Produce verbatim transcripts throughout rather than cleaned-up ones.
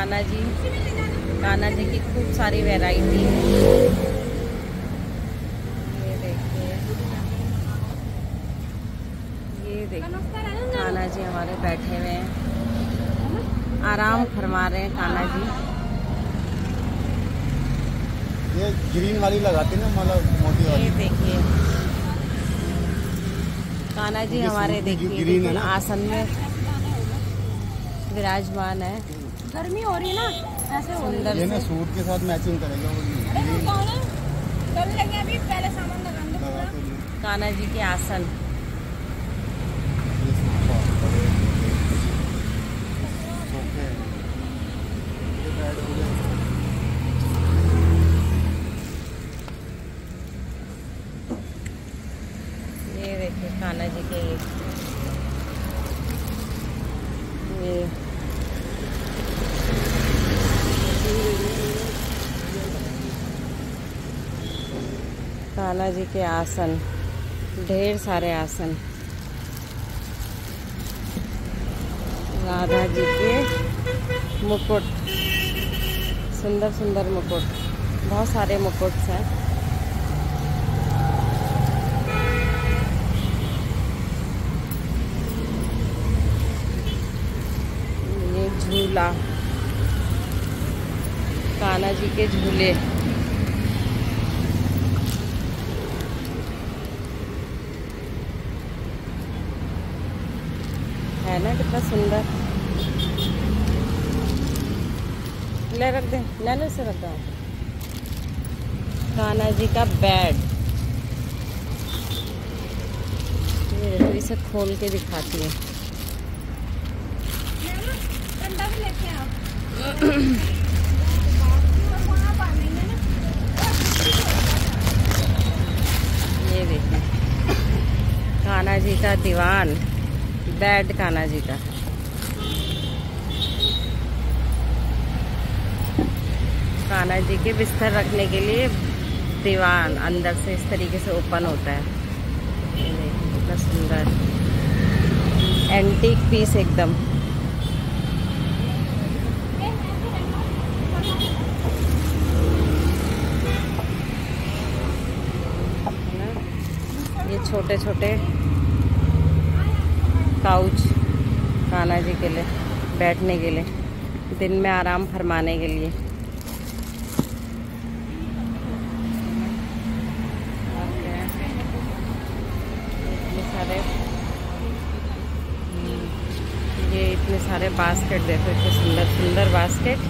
कान्हा जी, कान्हा जी की खूब सारी वैरायटी है। ये देखिए, ये देखिए कान्हा जी हमारे बैठे हुए हैं, आराम फरमा रहे हैं कान्हा जी। ये ग्रीन वाली लगाते ना, मतलब मोटी वाली। ये देखिए कान्हा जी हमारे देखिए बिल्कुल आसन में विराजमान है। गर्मी हो रही ना, ऐसे हो रही है। ये ना सूट के साथ मैचिंग करेगा वो। अभी पहले सामान लगा दो। कान्हा जी के आसन, ये देखिए कान्हा जी के ये कान्हा जी के आसन, ढेर सारे आसन। राधा जी के मुकुट, सुंदर सुंदर मुकुट, बहुत सारे मुकुट हैं। ये झूला, कान्हा जी के झूले, है ना कितना सुंदर। ले रख दे, ले लो इसे रख दो। कान्हा जी का बेड, ये देखो इसे खोल के दिखाती है। ठंडा भी लेके आओ। ये देखिए कान्हा जी का दीवान, बेड कान्हा जी का। कान्हा जी के बिस्तर रखने के लिए दीवान अंदर से इस तरीके से ओपन होता है। ये देखिए कितना सुंदर एंटीक पीस एकदम। ये छोटे छोटे काउच कान्हा जी के लिए, बैठने के लिए, दिन में आराम फरमाने के लिए। इतने सारे, ये इतने सारे बास्केट देखो, इतने सुंदर सुंदर बास्केट।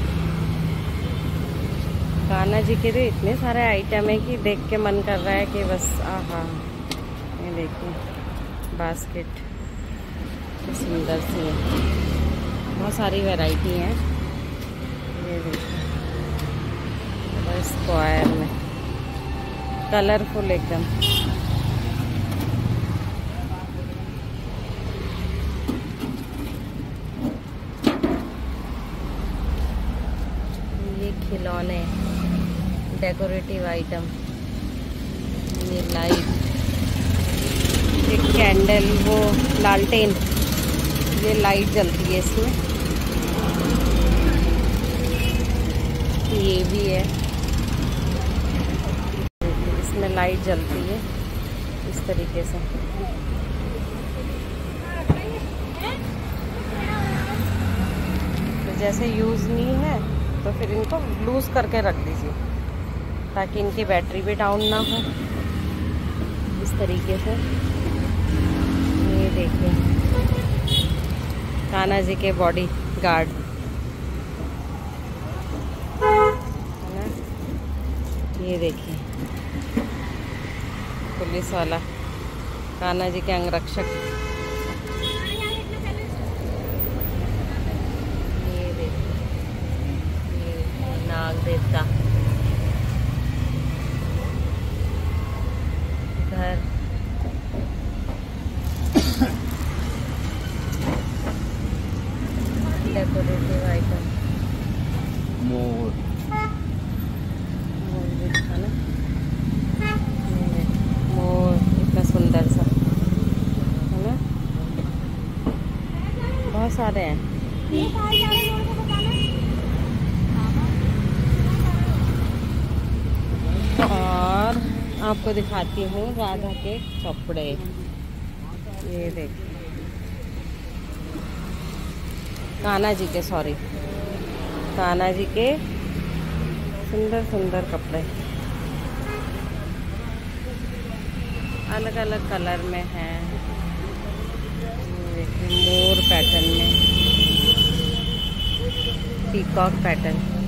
कान्हा जी के लिए इतने सारे आइटम है कि देख के मन कर रहा है कि बस आहा। ये देखिए बास्केट सुंदर सी है, बहुत सारी वैरायटी है। ये देखिए स्क्वायर में कलरफुल एकदम। ये खिलौने, डेकोरेटिव आइटम, ये लाइट, एक कैंडल, वो लालटेन, ये लाइट जलती है इसमें। ये भी है, इसमें लाइट जलती है इस तरीके से। तो जैसे यूज़ नहीं है तो फिर इनको लूज करके रख दीजिए ताकि इनकी बैटरी भी डाउन ना हो, इस तरीके से। ये देखिए कान्हा जी के बॉडी गार्ड, है ना। ये देखिए पुलिस वाला, कान्हा जी के अंगरक्षक। ये देखिए ये नाग देवता, घर, डेकोरेटिव आइटम, मोर, मोर भी था ना, मोर इतना सुंदर सा, है ना। बहुत सारे हैं। आपको दिखाती हूँ राधा के कपड़े। ये देखिए कान्हा जी के, सॉरी कान्हा जी के सुंदर सुंदर कपड़े अलग अलग कलर में हैं। देखिए मोर पैटर्न में, पीकॉक पैटर्न।